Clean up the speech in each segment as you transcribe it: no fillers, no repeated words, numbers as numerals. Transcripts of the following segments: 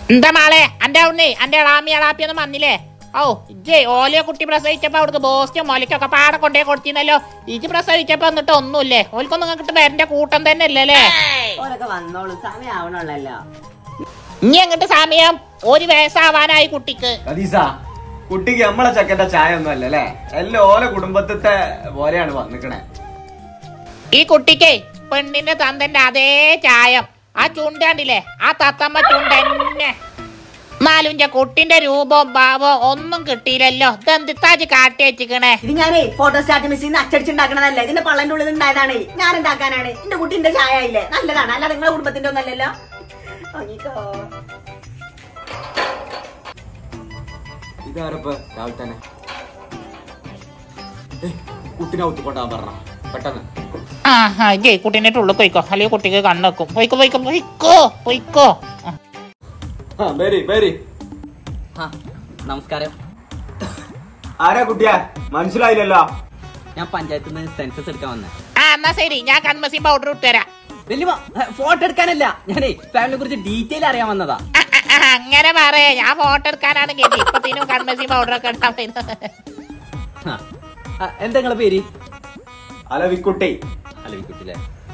എന്താ മാളെ അന്റെ ഉണ്ണി അന്റെ അളാമി അളാപ്പിയൊന്നും വന്നില്ലേ? ഓ ഇജ്ജേ ഓലിയോ കുട്ടി പ്രസവിച്ചപ്പോ അവിടുത്തെ ബോസ്റ്റും മോലിക്കൊക്കെ പാടെ കൊണ്ടേ കൊടുത്തിന്നല്ലോ. ഇജ്ജ് പ്രസവിച്ചപ്പോ എന്നിട്ട് ഒന്നുമില്ലേ? ഓൽക്കൊന്നും നിങ്ങക്കിട്ട് പേരന്റെ കൂട്ടം തന്നെ അല്ലേ? ഇനി എങ്ങട്ട് സമയം? ഒരു വയസ്സാവാനായി കുട്ടിക്ക്. കുട്ടിക്ക് നമ്മളെ ചക്കന്റെ ചായ ഒന്നും അല്ലേ? എല്ലാം ഓല കുടുംബത്തെ പോലെയാണ് വന്നിക്കണേ. ഈ കുട്ടിക്ക് പെണ്ണിന്റെ തന്തന്റെ അതേ ചായം. ആ ചുണ്ടാണ്ടില്ലേ, ആ തത്തമ്മ ചുണ്ടന്നെ. നാലുഞ്ച കുട്ടിന്റെ രൂപവും ഭാവവും ഒന്നും കിട്ടിയില്ലല്ലോ. ഇതെന്തിത്താജ് കാട്ടി വെച്ചിക്കണേ? ഇത് ഞാനേ ഫോട്ടോസ്റ്റാറ്റ് മെഷീൻ അച്ചടിച്ചുണ്ടാക്കണതല്ല, ഇതിന്റെ പള്ളന്റെ ഉള്ളിൽ ഉണ്ടായതാണ്. ഞാൻ ഉണ്ടാക്കാനാണ്. എന്റെ കുട്ടിന്റെ ചായ ഇല്ലേ, നല്ലതാണ്. അല്ലാതെ നിങ്ങളെ കുടുംബത്തിന്റെ ഒന്നല്ലല്ലോ. ഇതാരപ്പോ രാവിലെ തന്നെ കുട്ടിനെ ഒത്തുകൊണ്ടാൻ പറഞ്ഞ പെട്ടെന്ന്. ജയ് കുട്ടീനെ ഉള്ളിൽ പോയിക്കോ, അല്ലെങ്കിൽ കുട്ടിക്ക് കണ്ണെക്കും. പോയിക്കോ പോയിക്കോ പോയിക്കോ പോയിക്കോ. നമസ്കാരം. ആരാ കുട്ടിയാ? മനസ്സിലായില്ലല്ലോ. ഞാൻ പഞ്ചായത്തിൽ നിന്ന് സെൻസസ് എടുക്കാൻ വന്നേ. എന്നാ ശരി, ഞാൻ കൺമസി പൗഡർ ഇട്ടുതരാം. വലിയ ഫോട്ടോ എടുക്കാനല്ല, ഞാനേ ഫാമിലിയെ കുറിച്ച് ഡീറ്റെയിൽ അറിയാൻ വന്നതാ. അങ്ങനെ പറയാ, ഞാൻ ഫോട്ടോ എടുക്കാനാണ് കേട്ടി. ഇപ്പത്തിനും കൺമസി പൗഡർ ഒക്കെ ഇട്ടാ പറയുന്നത്. എന്താ നിങ്ങളെ പേര്? അലവിക്കുട്ടി. അലവിക്കുട്ടില്ലേ?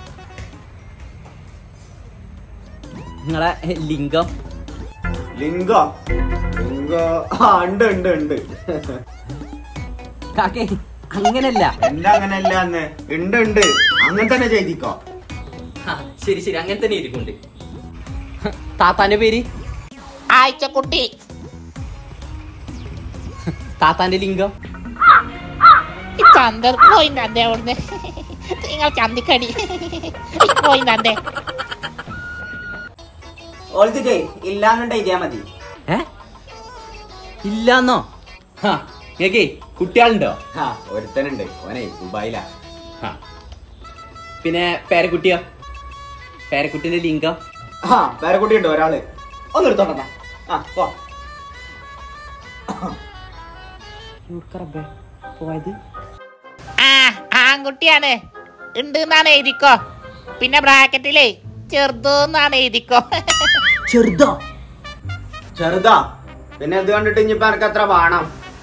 നിങ്ങളെ ലിംഗം? ലിംഗോ ലിംഗോ ഉണ്ട് ഉണ്ട് ഉണ്ട്. കാക്കേ അങ്ങനല്ല. എന്താ അങ്ങനല്ല? ഉണ്ട് ഉണ്ട്, അങ്ങനെ തന്നെ ചെയ്തിക്കോ. ശരി ശരി, അങ്ങനെ തന്നെ ഇരിക്കുന്നുണ്ട്. താത്താന്റെ പേര്? ആഴ്ചക്കുട്ടി. താത്താന്റെ ലിംഗം? ചന്ദർ പോയി തന്റെ അവിടുന്ന്. നിങ്ങൾ ചന്തിക്കടി പോയി തന്റെ. ഓൾത്തിട്ടേ ഇല്ലാന്നുണ്ടെ ഇതേ മതി. ഇല്ലാന്നോ? നിങ്ങക്കേ കുട്ടികളുണ്ടോ? ഒരുത്തനുണ്ട്, ഓനെ ദുബായിലാ. പിന്നെ പേരക്കുട്ടിയോ? പേരക്കുട്ടിന്റെ ലിംഗം? പേരക്കുട്ടി ഉണ്ട് ഒരാള്. ഒന്ന് എടുത്തോണ്ട. പോയത് ആൺകുട്ടിയാണ്. ഉണ്ട് എന്നാണ് എഴുതിക്കോ. പിന്നെ ബ്രാക്കറ്റിലേ ചെറുതെന്നാണ് എഴുതിക്കോ. ചെറുതോ? ചെറുതാ? പിന്നെ ഇത് കണ്ടിട്ട് ഇനിയിപ്പോ എനക്ക് എത്ര വേണം?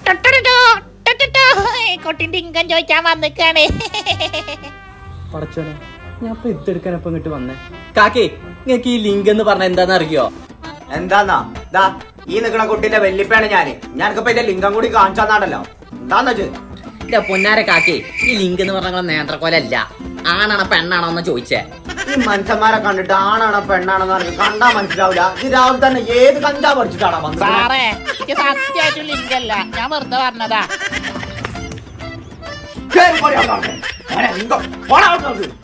കുട്ടിന്റെ ഇൻകം ചോദിച്ചാൻ വന്നിക്കാണ്. പടച്ചോനെ, ഞാൻ ഇപ്പൊ ഇതെടുക്കാനപ്പോ ഇങ്ങോട്ട് വന്നേ. കാക്കേ, നിങ്ങക്ക് ഈ ലിങ്ക് എന്ന് പറഞ്ഞ എന്താന്ന് അറിയോ? എന്താന്നാ? ദാ ഈ നിക്കണ കുട്ടിന്റെ വെല്ലിപ്പാണ് ഞാന്. ഞാനൊക്കെ ഇതിന്റെ ലിംഗം കൂടി കാണിച്ചാന്നാണല്ലോ. എന്താന്ന് വെച്ച് എന്റെ പൊന്നാര കാക്കേ, ഈ ലിങ്ക് എന്ന് പറഞ്ഞ നേന്ത്രക്കോലല്ല. ആണാണോ പെണ്ണാണോ എന്ന് ചോദിച്ചേ. ഈ മനുഷ്യന്മാരെ കണ്ടിട്ട് ആണാണോ പെണ്ണാണോ കണ്ടാ മനസ്സിലാവില്ല. ഇത് രാവിലെ തന്നെ ഏത് കഞ്ചാ പഠിച്ചിട്ടാണോ? സാറേ, സത്യമായിട്ടും ലിങ്കല്ല, ഞാൻ വെറുതെ പറഞ്ഞതാ.